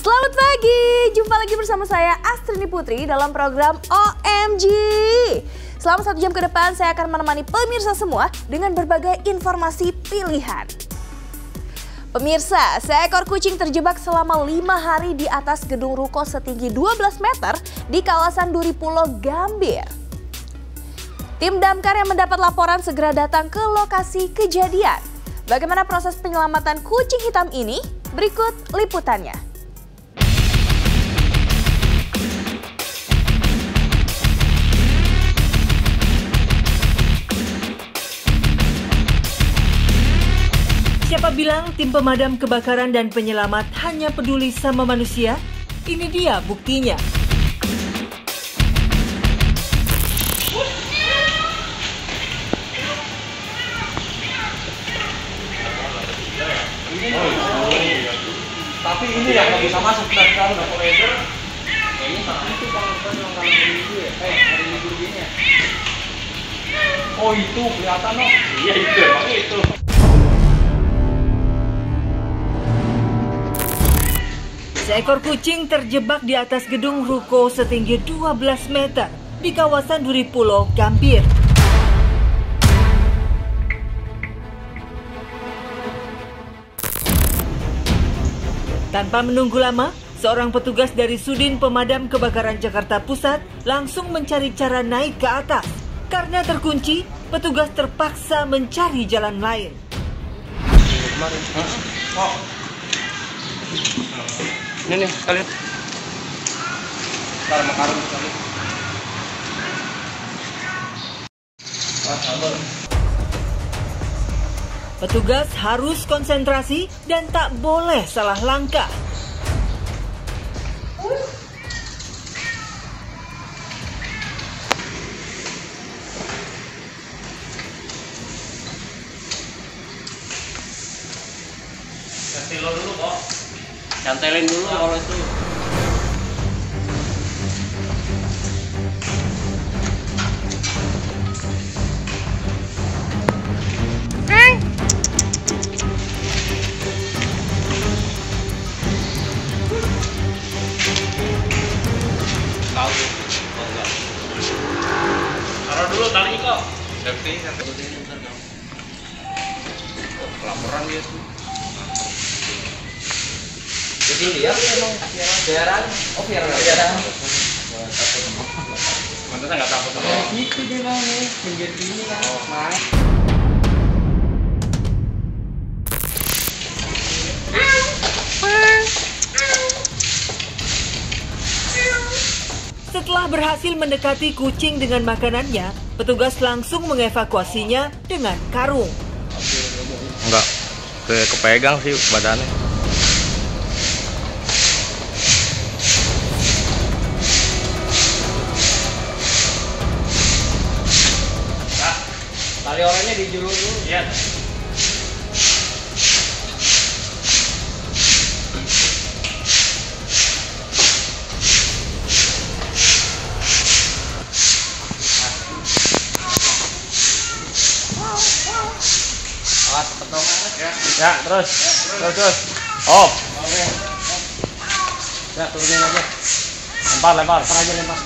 Selamat pagi, jumpa lagi bersama saya Astrini Putri dalam program OMG. Selama 1 jam ke depan saya akan menemani pemirsa semua dengan berbagai informasi pilihan. Pemirsa, seekor kucing terjebak selama 5 hari di atas gedung ruko setinggi 12 meter di kawasan Duri Pulo, Gambir. Tim damkar yang mendapat laporan segera datang ke lokasi kejadian. Bagaimana proses penyelamatan kucing hitam ini? Berikut liputannya. Siapa bilang tim pemadam kebakaran dan penyelamat hanya peduli sama manusia? Ini dia buktinya. Tapi ini yang nggak bisa masuk dari dalam operator. Kayaknya sama itu kalau minggu ya. Hari libur gini ya. Oh itu kelihatan loh. Iya itu emang itu. Seekor kucing terjebak di atas gedung ruko setinggi 12 meter di kawasan Duri Pulo, Gambir. Tanpa menunggu lama, seorang petugas dari Sudin Pemadam Kebakaran Jakarta Pusat langsung mencari cara naik ke atas. Karena terkunci, petugas terpaksa mencari jalan lain. Ini nih kalian. Ntar makarun sekali. Petugas harus konsentrasi dan tak boleh salah langkah. Silo dulu kok. Cantelin dulu kalau itu. Tahu? Oh, enggak. Taruh dulu talinya kok. Safety ntar dong. Oh, pelaporan dia tuh. Jadi dia memang biaran, biaran. Mantasnya nggak takut sama. Gitu dia bang nih, pinggir sini kan. Main. Setelah berhasil mendekati kucing dengan makanannya, petugas langsung mengevakuasinya dengan karung. Enggak, kepegang sih badannya. Tali orangnya dijulur dulu. Iya. Awas petongan ya. Ya, terus. Oh. Oke. Ya, turunin aja. Lempar aja lempar.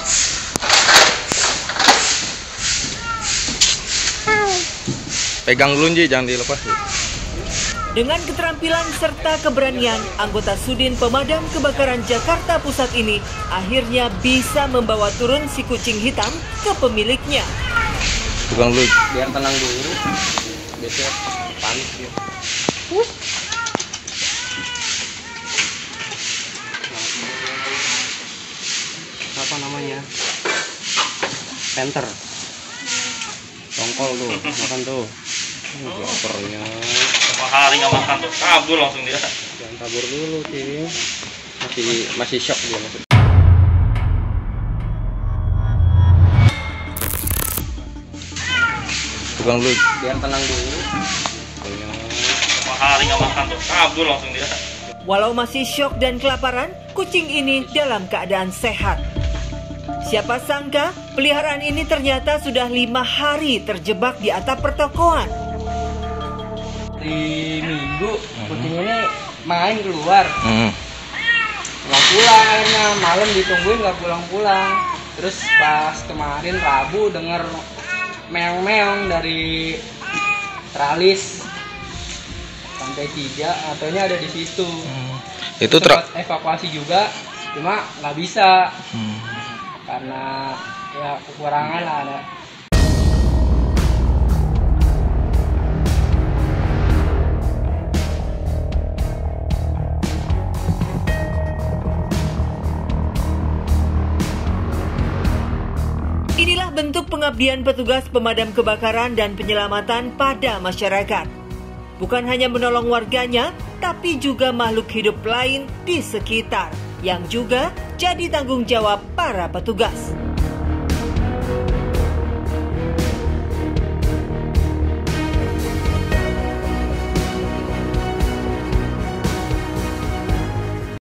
Pegang dulu Ji, jangan dilepas. Dengan keterampilan serta keberanian, anggota Sudin Pemadam Kebakaran Jakarta Pusat ini akhirnya bisa membawa turun si kucing hitam ke pemiliknya. Pegang dulu. Biar tenang dulu. Biasanya panik dia. Apa namanya? Panther. Tongkol tuh, makan tuh. Laparnya. Berapa hari nggak makan tuh, kabur langsung dia. Jangan kabur dulu sih. Masih shock dia masih. Pegang dulu. Biar tenang dulu. Berapa hari nggak makan tuh, kabur langsung dia. Walau masih syok dan kelaparan, kucing ini dalam keadaan sehat. Siapa sangka peliharaan ini ternyata sudah 5 hari terjebak di atap pertokoan. Di Minggu kucing ini main keluar. nggak pulang, akhirnya malam ditungguin nggak pulang-pulang. Terus pas kemarin Rabu denger meong-meong dari tralis lantai 3, ataunya ada di situ. Itu evakuasi juga, cuma nggak bisa karena ya kekurangan lah ada. Inilah bentuk pengabdian petugas pemadam kebakaran dan penyelamatan pada masyarakat. Bukan hanya menolong warganya, tapi juga makhluk hidup lain di sekitar, yang juga jadi tanggung jawab para petugas.